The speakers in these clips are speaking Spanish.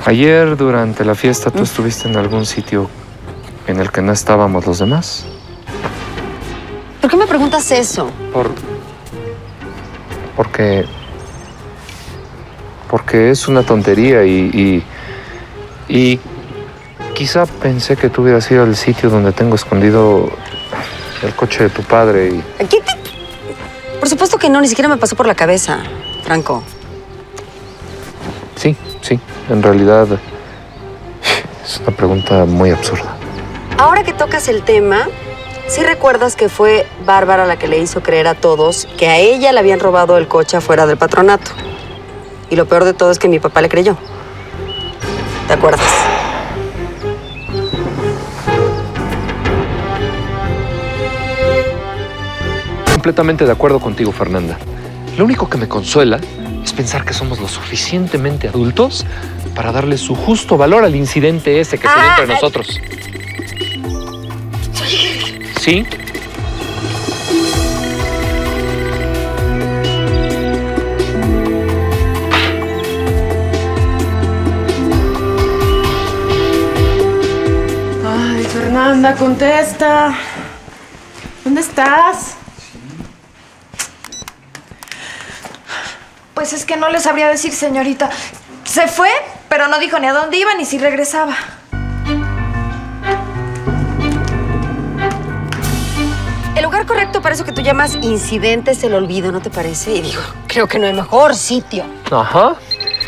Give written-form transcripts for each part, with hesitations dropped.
Ayer, durante la fiesta, ¿tú estuviste en algún sitio en el que no estábamos los demás? ¿Por qué me preguntas eso? Porque es una tontería y quizá pensé que tú hubieras ido al sitio donde tengo escondido el coche de tu padre y... ¿Qué te...? Por supuesto que no, ni siquiera me pasó por la cabeza, Franco. Sí, en realidad es una pregunta muy absurda. Ahora que tocas el tema, ¿sí recuerdas que fue Bárbara la que le hizo creer a todos que a ella le habían robado el coche afuera del patronato? Y lo peor de todo es que mi papá le creyó. ¿Te acuerdas? Completamente de acuerdo contigo, Fernanda. Lo único que me consuela es pensar que somos lo suficientemente adultos para darle su justo valor al incidente ese que se dio entre nosotros. ¿Sí? Ay, Fernanda, contesta. ¿Dónde estás? Pues es que no le sabría decir, señorita. Se fue, pero no dijo ni a dónde iba ni si regresaba. El lugar correcto para eso que tú llamas incidente es el olvido, ¿no te parece? Y digo, creo que no hay mejor sitio. Ajá.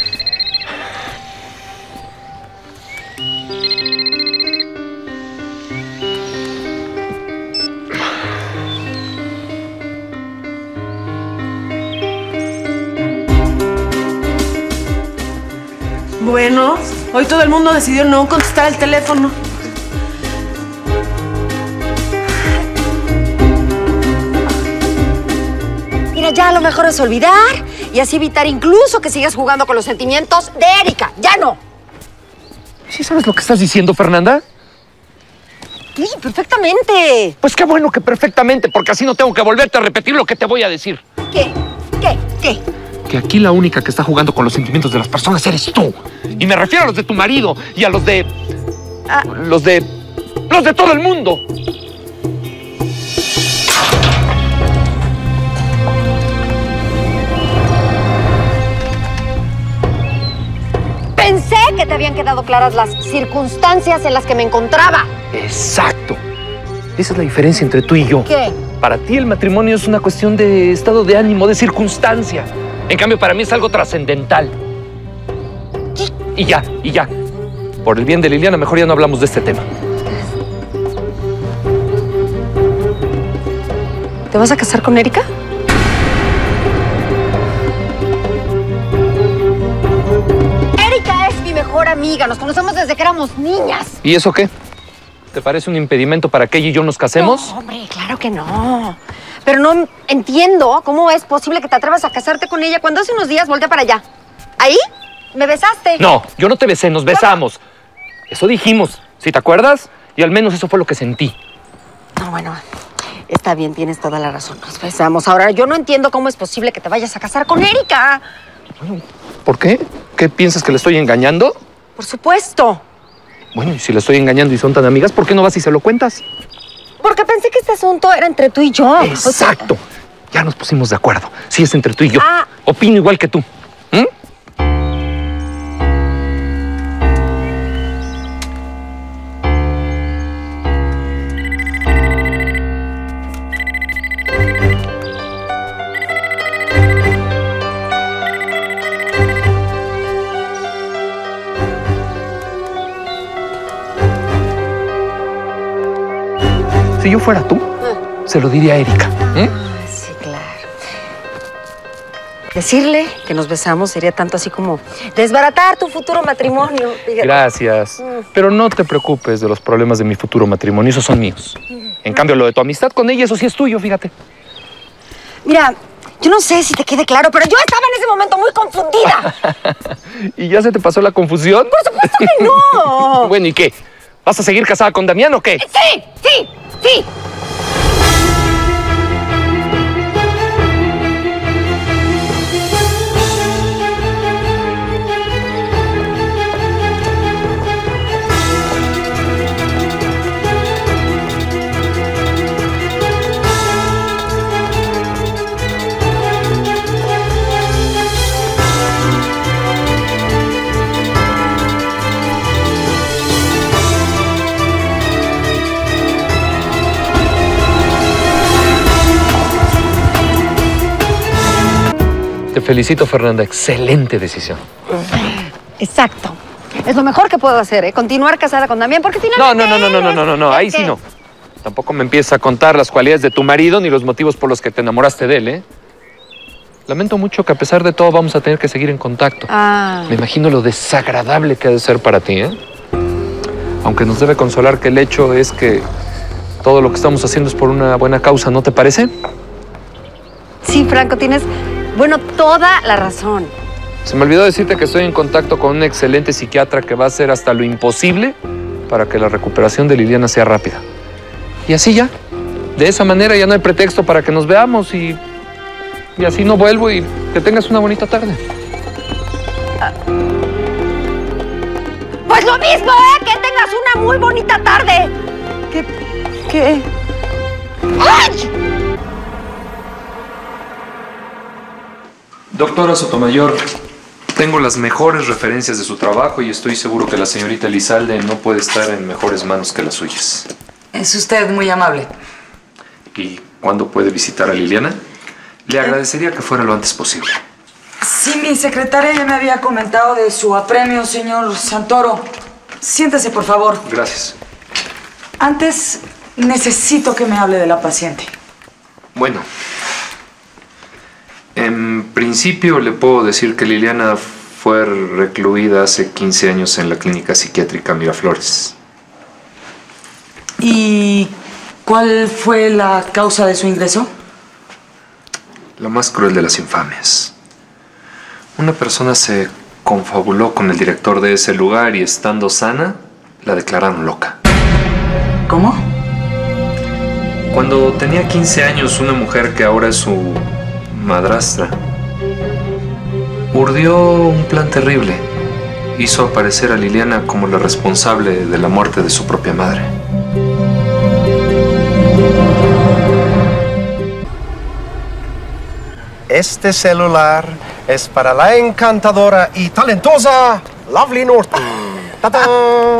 Bueno, hoy todo el mundo decidió no contestar el teléfono. Mira, ya lo mejor es olvidar y así evitar incluso que sigas jugando con los sentimientos de Erika. ¡Ya no! ¿Sí sabes lo que estás diciendo, Fernanda? Sí, perfectamente. Pues qué bueno que perfectamente, porque así no tengo que volverte a repetir lo que te voy a decir. ¿Qué? Que aquí la única que está jugando con los sentimientos de las personas eres tú. Y me refiero a los de tu marido y a los de... Los de todo el mundo. Pensé que te habían quedado claras las circunstancias en las que me encontraba. Exacto. Esa es la diferencia entre tú y yo. ¿Qué? Para ti el matrimonio es una cuestión de estado de ánimo, de circunstancia. En cambio, para mí es algo trascendental. Y ya. Por el bien de Liliana, mejor ya no hablamos de este tema. ¿Te vas a casar con Erika? Erika es mi mejor amiga. Nos conocemos desde que éramos niñas. ¿Y eso qué? ¿Te parece un impedimento para que ella y yo nos casemos? No, hombre, claro que no. Pero no entiendo cómo es posible que te atrevas a casarte con ella cuando hace unos días volteé para allá. ¿Ahí? ¿Me besaste? No, yo no te besé, nos besamos. Eso dijimos, ¿sí te acuerdas? Y al menos eso fue lo que sentí. No, bueno, está bien, tienes toda la razón. Nos besamos. Ahora, yo no entiendo cómo es posible que te vayas a casar con Erika. Bueno, ¿por qué? ¿Qué piensas, que le estoy engañando? Por supuesto. Bueno, y si le estoy engañando y son tan amigas, ¿por qué no vas y se lo cuentas? Porque pensé que este asunto era entre tú y yo. Exacto. O sea, ya nos pusimos de acuerdo. Sí, es entre tú y yo. Ah. Opino igual que tú. Si yo fuera tú, se lo diría a Erika. Sí, claro. Decirle que nos besamos sería tanto así como desbaratar tu futuro matrimonio. Fíjate. Gracias. Pero no te preocupes de los problemas de mi futuro matrimonio, esos son míos. En cambio, lo de tu amistad con ella, eso sí es tuyo, fíjate. Mira, yo no sé si te quede claro, pero yo estaba en ese momento muy confundida. ¿Y ya se te pasó la confusión? Por supuesto que no. Bueno, ¿y qué? ¿Vas a seguir casada con Damián o qué? Sí. felicito, Fernanda. Excelente decisión. Exacto. Es lo mejor que puedo hacer, ¿eh? Continuar casada con Damián, porque finalmente... No. Ahí sí no. Tampoco me empieza a contar las cualidades de tu marido ni los motivos por los que te enamoraste de él, ¿eh? Lamento mucho que a pesar de todo vamos a tener que seguir en contacto. Me imagino lo desagradable que ha de ser para ti, ¿eh? Aunque nos debe consolar que el hecho es que todo lo que estamos haciendo es por una buena causa, ¿no te parece? Sí, Franco, tienes, toda la razón. Se me olvidó decirte que estoy en contacto con un excelente psiquiatra que va a hacer hasta lo imposible para que la recuperación de Liliana sea rápida. Y así ya, de esa manera ya no hay pretexto para que nos veamos y así no vuelvo y que tengas una bonita tarde. Pues lo mismo, ¿eh? Que tengas una muy bonita tarde. ¿Qué? ¡Ay! Doctora Sotomayor, tengo las mejores referencias de su trabajo y estoy seguro que la señorita Elizalde no puede estar en mejores manos que las suyas. Es usted muy amable. ¿Y cuándo puede visitar a Liliana? Le agradecería que fuera lo antes posible. Sí, mi secretaria ya me había comentado de su apremio, señor Santoro. Siéntese, por favor. Gracias. Antes, necesito que me hable de la paciente. Bueno, en principio le puedo decir que Liliana fue recluida hace 15 años en la clínica psiquiátrica Miraflores. ¿Y cuál fue la causa de su ingreso? La más cruel de las infamias. Una persona se confabuló con el director de ese lugar y estando sana, la declararon loca. ¿Cómo? Cuando tenía 15 años, una mujer que ahora es su madrastra urdió un plan terrible. Hizo aparecer a Liliana como la responsable de la muerte de su propia madre. Este celular es para la encantadora y talentosa Lovely Norton. ¡Tatán!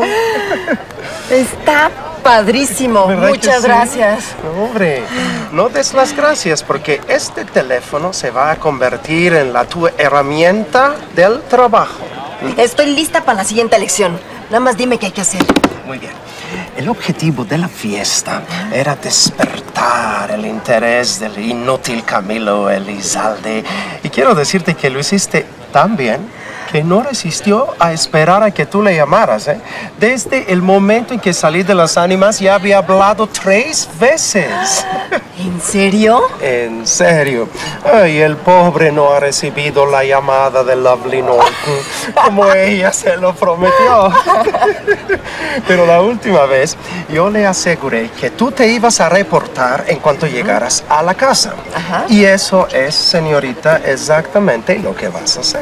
Está padrísimo. Muchas gracias. No, hombre, no des las gracias porque este teléfono se va a convertir en tu herramienta del trabajo. Estoy lista para la siguiente lección. Nada más dime qué hay que hacer. Muy bien. El objetivo de la fiesta era despertar el interés del inútil Camilo Elizalde. Y quiero decirte que lo hiciste tan bien que no resistió a esperar a que tú le llamaras, ¿eh? Desde el momento en que salí de las ánimas ya había hablado 3 veces. ¿En serio? En serio. Ay, el pobre no ha recibido la llamada de Lovely Norton como ella se lo prometió. Pero la última vez yo le aseguré que tú te ibas a reportar en cuanto llegaras a la casa. Ajá. Y eso es, señorita, exactamente lo que vas a hacer.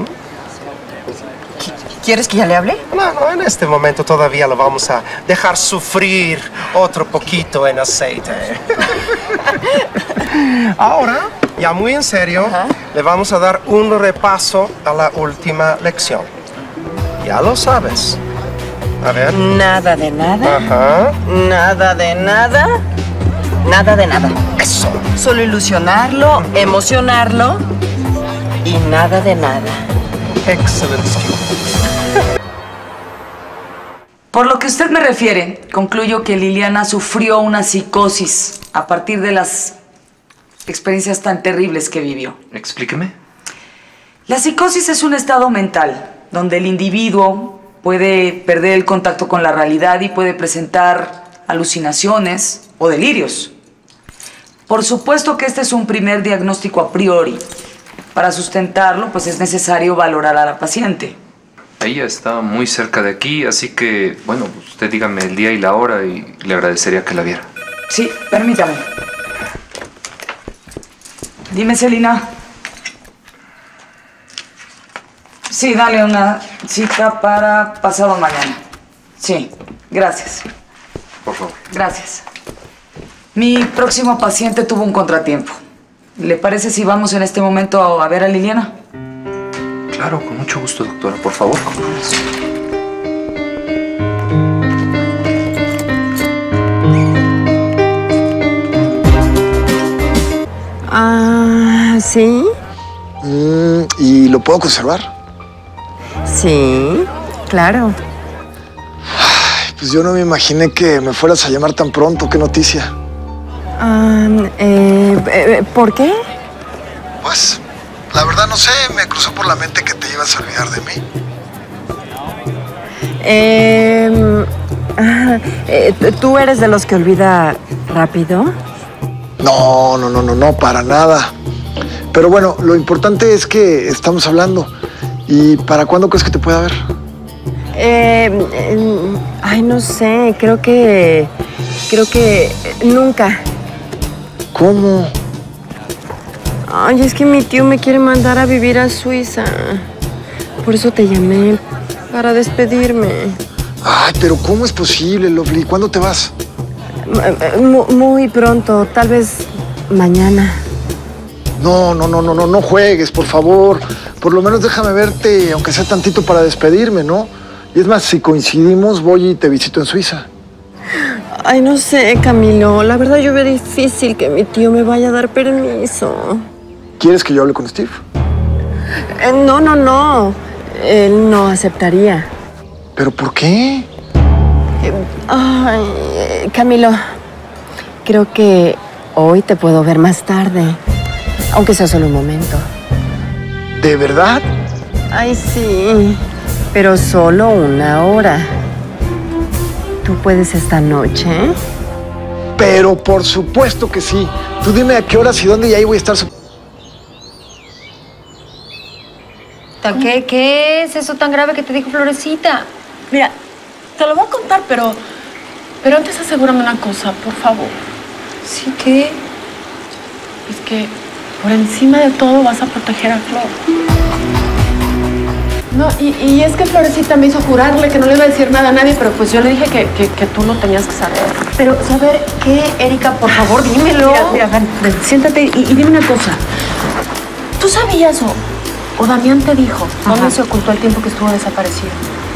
¿Quieres que ya le hable? No, en este momento todavía lo vamos a dejar sufrir otro poquito en aceite. Ahora, ya muy en serio, le vamos a dar un repaso a la última lección. Ya lo sabes. A ver. Nada de nada. Ajá. Nada de nada. Nada de nada. Eso. Solo ilusionarlo, emocionarlo y nada de nada. Excelente. Por lo que usted me refiere, concluyo que Liliana sufrió una psicosis a partir de las experiencias tan terribles que vivió. Explíqueme. La psicosis es un estado mental donde el individuo puede perder el contacto con la realidad y puede presentar alucinaciones o delirios. Por supuesto que este es un primer diagnóstico a priori. Para sustentarlo, pues es necesario valorar a la paciente. Ella está muy cerca de aquí, así que, bueno, usted dígame el día y la hora y le agradecería que la viera. Sí, permítame. Dime, Celina. Sí, dale una cita para pasado mañana. Sí, gracias. Por favor. Gracias. Mi próximo paciente tuvo un contratiempo. ¿Le parece si vamos en este momento a ver a Liliana? Claro, con mucho gusto, doctora. Por favor. Ah, ¿sí? ¿Y lo puedo conservar? Sí, claro. Pues yo no me imaginé que me fueras a llamar tan pronto. ¿Qué noticia? ¿Por qué? Pues, la verdad no sé. Me cruzó por la mente que te ibas a olvidar de mí. ¿Tú eres de los que olvida rápido? No, para nada. Pero bueno, lo importante es que estamos hablando. ¿Y para cuándo crees que te pueda ver? Ay, no sé, creo que nunca. ¿Cómo? Ay, es que mi tío me quiere mandar a vivir a Suiza. Por eso te llamé, para despedirme. Ay, pero ¿cómo es posible, Lovely? ¿Cuándo te vas? Muy pronto, tal vez mañana. No juegues, por favor. Por lo menos déjame verte, aunque sea tantito para despedirme, ¿no? Y es más, si coincidimos, voy y te visito en Suiza. Ay, no sé, Camilo. La verdad yo veo difícil que mi tío me vaya a dar permiso. ¿Quieres que yo hable con Steve? No. Él no aceptaría. ¿Pero por qué? Ay, Camilo, creo que hoy te puedo ver más tarde. Aunque sea solo un momento. ¿De verdad? Ay, sí. Pero solo 1 hora. ¿Tú puedes esta noche? Pero por supuesto que sí. Tú dime a qué horas y dónde y ahí voy a estar. ¿Qué es eso tan grave que te dijo Florecita? Mira, te lo voy a contar, pero antes asegúrame una cosa, por favor. ¿Sí qué? Es que por encima de todo vas a proteger a Flor. No, y es que Florecita me hizo jurarle que no le iba a decir nada a nadie, pero pues yo le dije que tú no tenías que saber. Pero, ¿saber qué, Erika? Por favor, dímelo. Mira, ven, siéntate y dime una cosa. ¿Tú sabías o Damián te dijo dónde se ocultó el tiempo que estuvo desaparecido?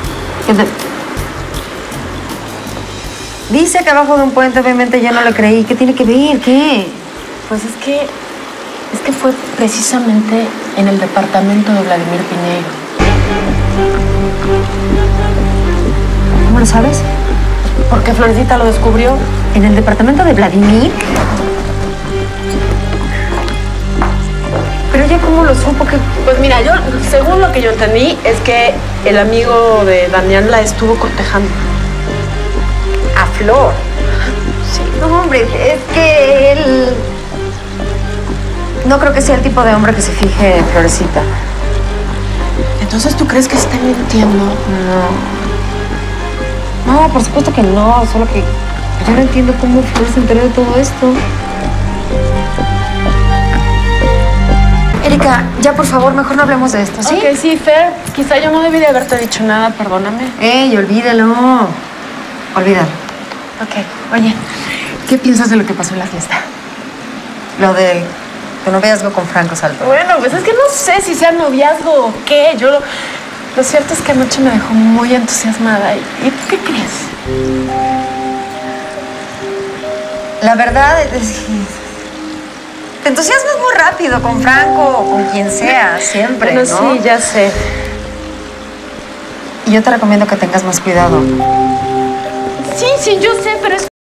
Dice que abajo de un puente, obviamente yo no le creí. ¿Qué tiene que ver? ¿Qué? Pues es que fue precisamente en el departamento de Vladimir Piñeiro. ¿Cómo lo sabes? Porque Florecita lo descubrió. ¿En el departamento de Vladimir? Pero ella, ¿cómo lo supo? Pues mira, yo, según lo que yo entendí, es que el amigo de Damián la estuvo cortejando. ¿A Flor? Sí. No, hombre, es que él... No creo que sea el tipo de hombre que se fije en Florecita. Entonces, ¿tú crees que está mintiendo? No, por supuesto que no, solo que yo no entiendo cómo Flor se enteró de todo esto. Erika, ya por favor, mejor no hablemos de esto, ¿sí? Ok, sí, Fer. Quizá yo no debí de haberte dicho nada, perdóname. Olvídalo. Olvídalo. Ok, oye, ¿qué piensas de lo que pasó en la fiesta? Lo de tu noviazgo con Franco Salto. Bueno, pues es que no sé si sea noviazgo o qué. Lo cierto es que anoche me dejó muy entusiasmada. ¿Y tú qué crees? La verdad es que te entusiasmas muy rápido con Franco o con quien sea, siempre, Bueno, ¿no? sí, ya sé. Y yo te recomiendo que tengas más cuidado. Sí, yo sé, pero es